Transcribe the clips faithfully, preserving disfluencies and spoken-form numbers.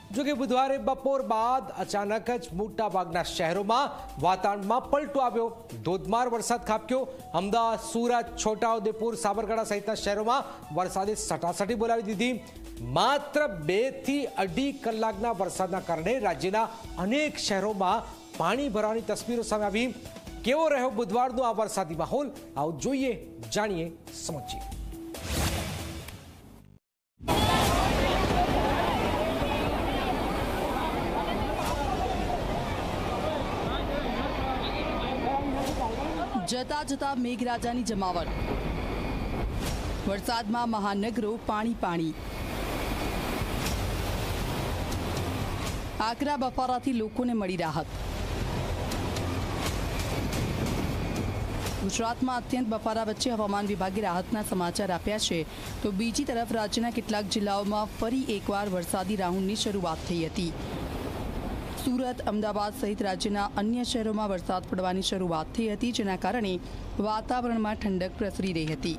જો કે બુધવારે બપોર બાદ અચાનક જ મોટાભાગના શહેરોમાં વાતાવરણમાં પલટો આવ્યો. ધોધમાર વરસાદ ખાબક્યો. અમદાવાદ, સુરત, છોટાઉદેપુર, સાબરકાંઠા સહિતના શહેરોમાં વરસાદે સટાસટી બોલાવી દીધી. માત્ર બે થી અઢી કલાકના વરસાદના કારણે રાજ્યના અનેક શહેરોમાં પાણી ભરાવાની તસવીરો સામે આવી. કેવો રહ્યો બુધવારનો આ વરસાદી માહોલ? આવો જોઈએ, જાણીએ, સમજીએ. જતા જતા મેઘરાજાની જમાવટ. વરસાદમાં મહાનગરો પાણી પાણી. આકરા બફારાથી લોકોને મળી રાહત. ગુજરાતમાં અત્યંત બફારા વચ્ચે હવામાન વિભાગે રાહતના સમાચાર આપ્યા છે, તો બીજી તરફ રાજ્યના કેટલાક જિલ્લાઓમાં ફરી એકવાર વરસાદી રાઉન્ડની શરૂઆત થઈ હતી. સુરત, અમદાવાદ સહિત રાજ્યના અન્ય શહેરોમાં વરસાદ પડવાની શરૂઆત થઈ હતી, જેના કારણે વાતાવરણમાં ઠંડક પ્રસરી રહી હતી.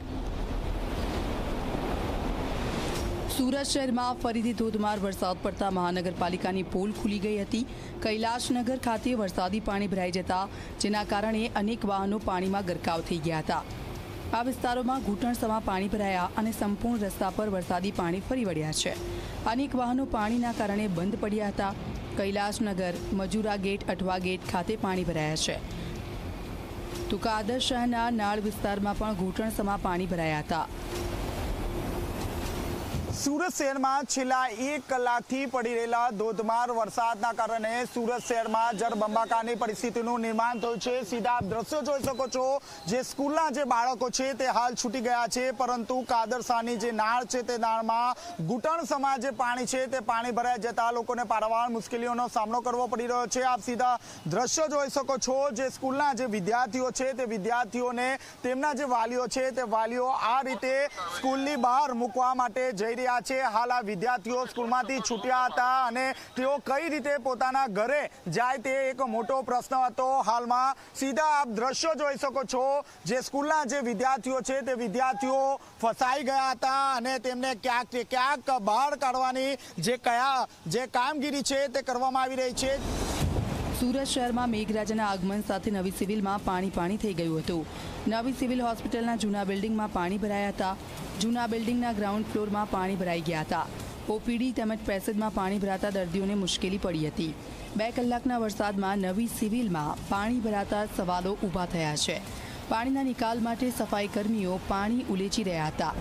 સુરત શહેરમાં ફરીથી ધોધમાર વરસાદ પડતા મહાનગરપાલિકાની પોલ ખુલી ગઈ હતી. કૈલાશનગર ખાતે વરસાદી પાણી ભરાઈ જતા જેના કારણે અનેક વાહનો પાણીમાં ગરકાવ થઈ ગયા હતા. આ વિસ્તારોમાં ઘૂંટણસમાં પાણી ભરાયા અને સંપૂર્ણ રસ્તા પર વરસાદી પાણી ફરી વળ્યા છે. અનેક વાહનો પાણીના કારણે બંધ પડ્યા હતા. કૈલાશનગર, મજુરા ગેટ, અઠવા ગેટ ખાતે પાણી ભરાયા છે. તો કાદર શહેરના નાળ વિસ્તારમાં પણ ઘૂંટણસમાં પાણી ભરાયા હતા. સુરત શહેરમાં છેલ્લા એક કલાકથી પડી રહેલા ધોધમાર વરસાદના કારણે સુરત શહેરમાં જળબંબાકારની પરિસ્થિતિનું નિર્માણ થયું છે. સીધા આપ દ્રશ્યો જોઈ શકો છો. જે સ્કૂલના જે બાળકો છે તે હાલ છૂટી ગયા છે, પરંતુ કાદરશાહની જે નાળ છે તે નાળમાં ઘૂંટણસમાં જે પાણી છે તે પાણી ભરાઈ જતા લોકોને પારાવાર મુશ્કેલીઓનો સામનો કરવો પડી રહ્યો છે. આપ સીધા દ્રશ્યો જોઈ શકો છો. જે સ્કૂલના જે વિદ્યાર્થીઓ છે તે વિદ્યાર્થીઓને તેમના જે વાલીઓ છે તે વાલીઓ આ રીતે સ્કૂલની બહાર મૂકવા માટે જઈ રહ્યા છે. હાલ આ વિદ્યાર્થીઓ સ્કૂલમાંથી છૂટ્યા હતા અને તેઓ કઈ રીતે પોતાના ઘરે જાય તે એક મોટો પ્રશ્ન હતો. હાલમાં સીધા આપ દ્રશ્યો જોઈ શકો છો. જે સ્કૂલના જે વિદ્યાર્થીઓ છે તે વિદ્યાર્થીઓ ફસાઈ ગયા હતા અને તેમને ક્યાંક ક્યાંક બહાર કાઢવાની જે કયા જે કામગીરી છે તે કરવામાં આવી રહી છે. સુરત શહેરમાં મેઘરાજાના આગમન સાથે નવી સિવિલમાં પાણી પાણી થઈ ગયું હતું. નવી સિવિલ હોસ્પિટલના જૂના બિલ્ડિંગમાં પાણી ભરાયા હતા. જૂના બિલ્ડિંગના ગ્રાઉન્ડ ફ્લોરમાં પાણી ભરાઈ ગયા હતા. ઓપીડી તેમજ પેસેજમાં પાણી ભરાતા દર્દીઓને મુશ્કેલી પડી હતી. બે કલાકના વરસાદમાં નવી સિવિલમાં પાણી ભરાતા સવાલો ઊભા થયા છે. પાણીના નિકાલ માટે સફાઈ કર્મીઓ પાણી ઉલેચી રહ્યા હતા.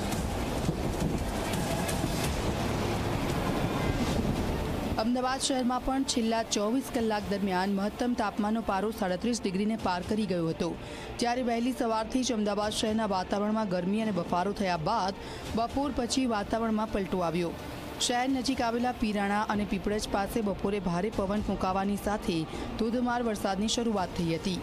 અમદાવાદ શહેરમાં પણ છેલ્લા ચોવીસ કલાક દરમિયાન મહત્તમ તાપમાનનો પારો સાડત્રીસ ડિગ્રીને પાર કરી ગયો હતો. જ્યારે વહેલી સવારથી જ અમદાવાદ શહેરના વાતાવરણમાં ગરમી અને બફારો થયા બાદ બપોર પછી વાતાવરણમાં પલટો આવ્યો. શહેર નજીક આવેલા પીરાણા અને પીપળજ પાસે બપોરે ભારે પવન ફૂંકાવાની સાથે ધોધમાર વરસાદની શરૂઆત થઈ હતી.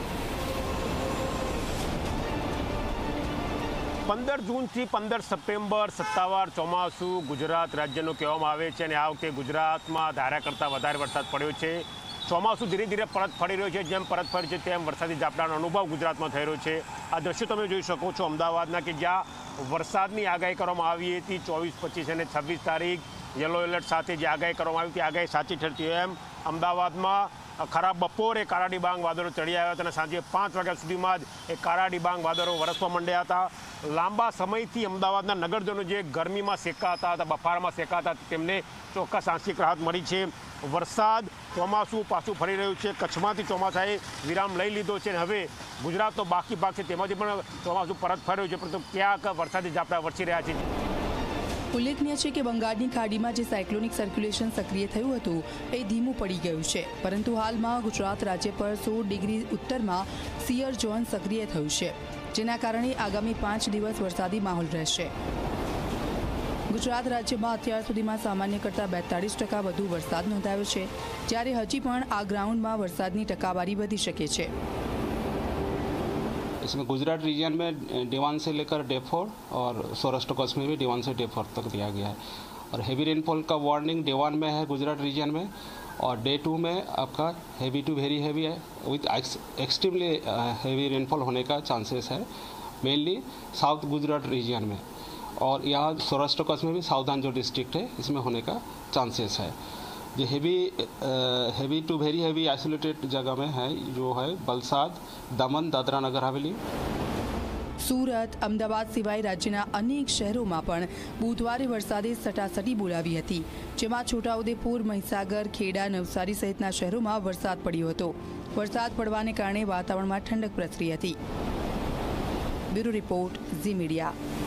પંદર જૂનથી પંદર સપ્ટેમ્બર સત્તાવાર ચોમાસું ગુજરાત રાજ્યનું કહેવામાં આવે છે અને આ વખતે ગુજરાતમાં ધારા કરતાં વધારે વરસાદ પડ્યો છે. ચોમાસું ધીરે ધીરે પરત ફરી રહ્યું છે. જેમ પરત ફર્યું છે તેમ વરસાદી ઝાપટાનો અનુભવ ગુજરાતમાં થઈ રહ્યો છે. આ દ્રશ્યો તમે જોઈ શકો છો અમદાવાદના, કે જ્યાં વરસાદની આગાહી કરવામાં આવી હતી. ચોવીસ, પચીસ અને છવ્વીસ તારીખ યલો એલર્ટ સાથે જે આગાહી કરવામાં આવી હતી, આગાહી સાચી ઠરતી એમ અમદાવાદમાં ખરાબ બપોરે કાળા ડિબાંગ વાદળો ચડી આવ્યા હતા અને સાંજે પાંચ વાગ્યા સુધીમાં જ એ કાળા ડિબાંગ વાદળો વરસવા માંડ્યા હતા. લાંબા સમયથી અમદાવાદના નગરજનો જે ગરમીમાં શેકાતા હતા, બફારામાં શેકાતા હતા, તેમને ચોક્કસ આંશિક રાહત મળી છે. વરસાદ, ચોમાસું પાછું ફરી રહ્યું છે. કચ્છમાંથી ચોમાસાએ વિરામ લઈ લીધો છે અને હવે ગુજરાતનો બાકી ભાગ છે તેમાંથી પણ ચોમાસું પરત ફર્યું છે, પરંતુ ક્યાંક વરસાદી ઝાપટા વરસી રહ્યા છે. ઉલ્લેખનીય છે કે બંગાળની ખાડીમાં જે સાયક્લોનિક સર્ક્યુલેશન સક્રિય થયું હતું એ ધીમું પડી ગયું છે, પરંતુ હાલમાં ગુજરાત રાજ્ય પર સોળ ડિગ્રી ઉત્તરમાં સિયર ઝોન સક્રિય થયું છે, જેના કારણે આગામી પાંચ દિવસ વરસાદી માહોલ રહેશે. ગુજરાત રાજ્યમાં અત્યાર સુધીમાં સામાન્ય કરતાં બેતાળીસ ટકા વધુ વરસાદ નોંધાયો છે, જ્યારે હજી પણ આ ગ્રાઉન્ડમાં વરસાદની ટકાવારી વધી શકે છે. इसमें गुजरात रीजन में डे वन से लेकर डे फोर और सौराष्ट्र कश्मीर में डे वन से डे फोर तक दिया गया है और हेवी रेनफॉल का वार्निंग डे वन में है गुजरात रीजन में और डे टू में आपका हेवी टू वेरी हेवी है विथ एक्सट्रीमली हेवी रेनफॉल होने का चांसेस है मेनली साउथ गुजरात रीजन में और यहाँ सौराष्ट्र कच्छ में भी सावधान जो डिस्ट्रिक्ट है इसमें होने का चांसेस है। जो heavy heavy to very heavy isolated जगह में है जो है वलसाड, दमन, दादरा नगर हवेली। સુરત, અમદાવાદ સિવાય રાજ્યના અનેક શહેરોમાં પણ બુધવારે વરસાદે સટાસટી બોલાવી હતી, જેમાં છોટાઉદેપુર, મહીસાગર, ખેડા, નવસારી સહિતના શહેરોમાં વરસાદ પડ્યો હતો। વરસાદ પડવાને કારણે વાતાવરણમાં ઠંડક પ્રસરી હતી। Bureau report, Zee media.